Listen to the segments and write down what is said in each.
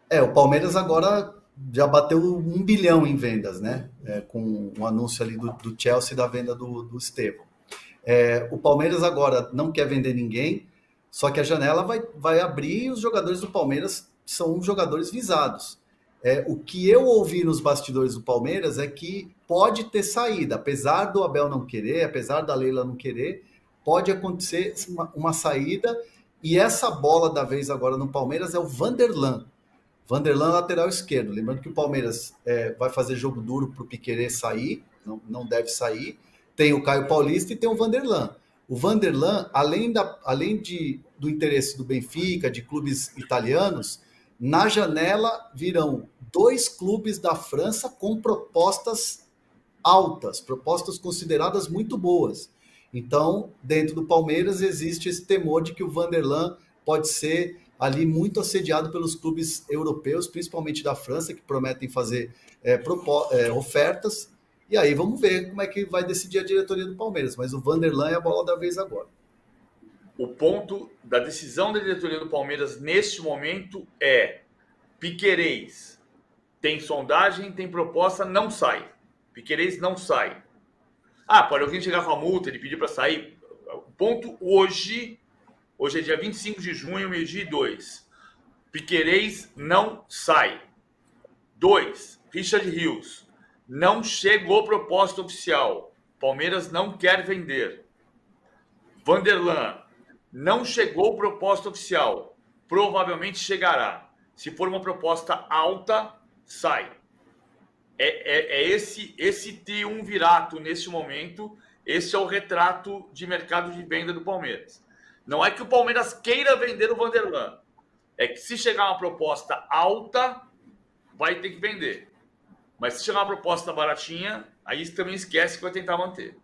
O Palmeiras agora já bateu 1 bilhão em vendas, né? Com um anúncio ali do Chelsea da venda do Estevão. O Palmeiras agora não quer vender ninguém, só que a janela vai abrir e os jogadores do Palmeiras são jogadores visados. O que eu ouvi nos bastidores do Palmeiras é que pode ter saída, apesar do Abel não querer, apesar da Leila não querer, pode acontecer uma saída, e essa bola da vez agora no Palmeiras é o Vanderlan. Vanderlan, lateral esquerdo. Lembrando que o Palmeiras vai fazer jogo duro para o Piquerez sair, não deve sair. Tem o Caio Paulista e tem o Vanderlan. O Vanderlan, além do interesse do Benfica, de clubes italianos, na janela virão 2 clubes da França com propostas altas, propostas consideradas muito boas. Então, dentro do Palmeiras, existe esse temor de que o Vanderlan pode ser ali muito assediado pelos clubes europeus, principalmente da França, que prometem fazer ofertas. E aí vamos ver como é que vai decidir a diretoria do Palmeiras. Mas o Vanderlan é a bola da vez agora. O ponto da decisão da diretoria do Palmeiras neste momento é: Piquerez tem sondagem, tem proposta, não sai. Piquerez não sai. Pode alguém chegar com a multa, ele pedir para sair. O ponto hoje é dia 25 de junho, meio-dia e 2. Piquerez não sai. 2. Richard Rios. Não chegou proposta oficial. Palmeiras não quer vender. Vanderlan. Não chegou proposta oficial. Provavelmente chegará. Se for uma proposta alta, sai. Esse triunvirato nesse momento. Esse é o retrato de mercado de venda do Palmeiras. Não é que o Palmeiras queira vender o Vanderlan. É que se chegar uma proposta alta, vai ter que vender. Mas se chegar uma proposta baratinha, aí também esquece que vai tentar manter.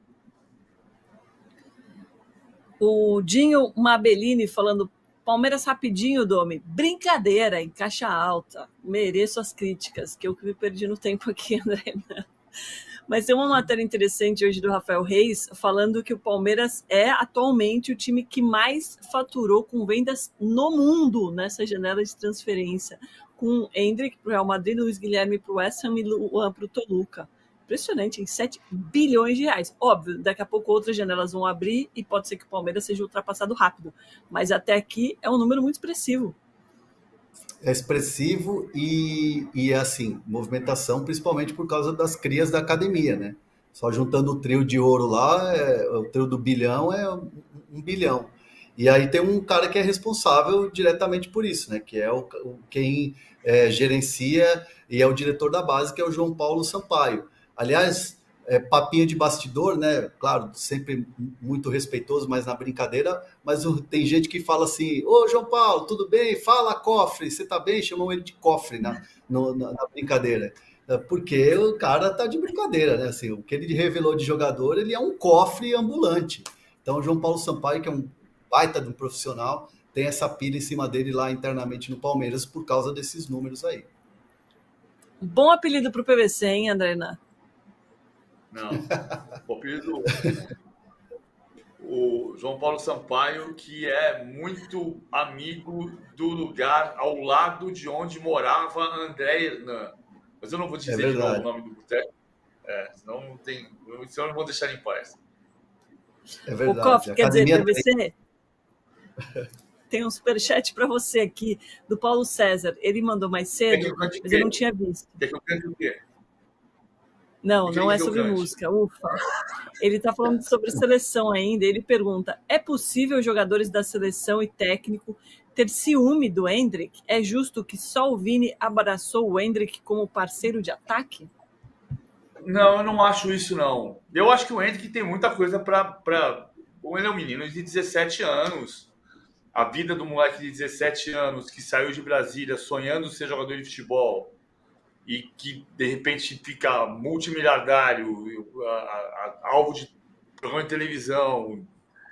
O Dinho Mabellini falando: Palmeiras rapidinho, Domi. Brincadeira, em caixa alta. Mereço as críticas, que eu me perdi no tempo aqui, André. Mas tem uma matéria interessante hoje do Rafael Reis, falando que o Palmeiras é atualmente o time que mais faturou com vendas no mundo nessa janela de transferência, com Endrick para o Real Madrid, Luiz Guilherme para o West Ham e Luan para o Toluca. Impressionante, em 7 bilhões de reais. Óbvio, daqui a pouco outras janelas vão abrir e pode ser que o Palmeiras seja ultrapassado rápido. Mas até aqui é um número muito expressivo. É expressivo e assim, movimentação, principalmente por causa das crias da academia, né? Só juntando o trio de ouro lá, o trio do bilhão é 1 bilhão. E aí tem um cara que é responsável diretamente por isso, né? Que é quem gerencia e é o diretor da base, que é o João Paulo Sampaio. Aliás, papinho de bastidor, né? Claro, sempre muito respeitoso, mas na brincadeira. Mas tem gente que fala assim: Ô João Paulo, tudo bem? Fala, cofre, você tá bem? Chamam ele de cofre na brincadeira. Porque o cara tá de brincadeira, né? Assim, o que ele revelou de jogador, ele é um cofre ambulante. Então, o João Paulo Sampaio, que é um baita de um profissional, tem essa pilha em cima dele lá internamente no Palmeiras por causa desses números aí. Bom apelido pro PVC, hein, André? Não, o apelido o João Paulo Sampaio, que é muito amigo do lugar ao lado de onde morava André Hernan. Mas eu não vou dizer de novo o nome do boteco, senão não vou deixar ele em paz. É verdade. O Coff, quer dizer, PVC, tem um superchat para você aqui, do Paulo César. Ele mandou mais cedo, mas eu não tinha visto. Quer que eu cante o quê? Não é sobre música, ufa. Ele está falando sobre seleção ainda. Ele pergunta: é possível jogadores da seleção e técnico ter ciúme do Endrick? É justo que só o Vini abraçou o Endrick como parceiro de ataque? Não, eu não acho isso, não. Eu acho que o Endrick tem muita coisa para... Ele é um menino de 17 anos. A vida do moleque de 17 anos que saiu de Brasília sonhando ser jogador de futebol e que, de repente, fica multimilionário, alvo de programa de televisão,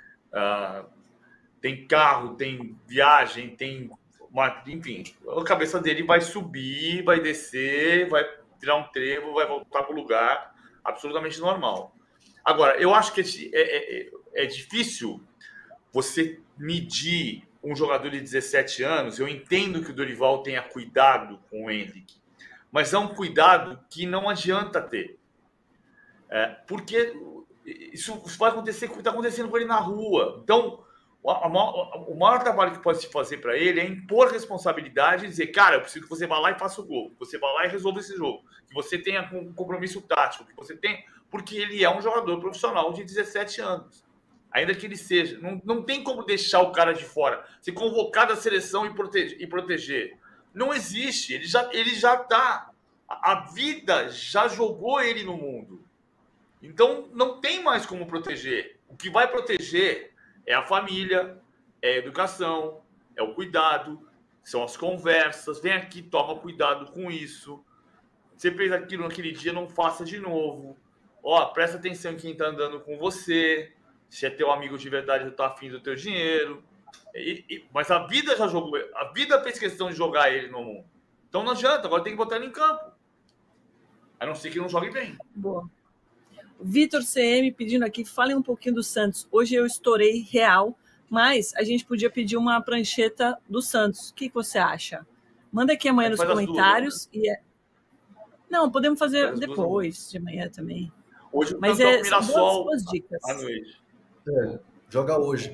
tem carro, tem viagem, enfim, a cabeça dele vai subir, vai descer, vai tirar um trevo, vai voltar para o lugar, absolutamente normal. Agora, eu acho que é difícil você medir um jogador de 17 anos, eu entendo que o Dorival tenha cuidado com o Henrique, mas é um cuidado que não adianta ter. Porque isso vai acontecer com o que está acontecendo com ele na rua. Então, o maior trabalho que pode se fazer para ele é impor responsabilidade e dizer, cara, eu preciso que você vá lá e faça o gol, que você vá lá e resolva esse jogo, que você tenha um compromisso tático, que você tenha... Porque ele é um jogador profissional de 17 anos. Ainda que ele seja. Não tem como deixar o cara de fora. Se convocar da seleção e proteger. Não existe. Ele já está. A vida já jogou ele no mundo. Então, não tem mais como proteger. O que vai proteger é a família, é a educação, é o cuidado, são as conversas. Vem aqui, toma cuidado com isso. Você fez aquilo naquele dia, não faça de novo. Ó, presta atenção em quem está andando com você. Se é teu amigo de verdade, eu tô afim do teu dinheiro. Mas a vida já jogou. A vida fez questão de jogar ele no mundo. Então não adianta, agora tem que botar ele em campo. A não ser que não jogue bem. Boa. Vitor CM pedindo aqui, falem um pouquinho do Santos. Hoje eu estourei real, mas a gente podia pedir uma prancheta do Santos. O que você acha? Manda aqui amanhã nos comentários. Duas, né? Não, podemos fazer depois de amanhã também. Hoje mas são boas dicas. À noite. Joga hoje.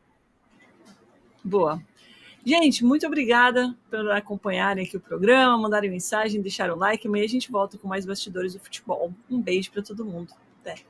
Boa. Gente, muito obrigada por acompanharem aqui o programa, mandarem mensagem, deixarem o like. Amanhã a gente volta com mais bastidores do futebol. Um beijo para todo mundo. Até.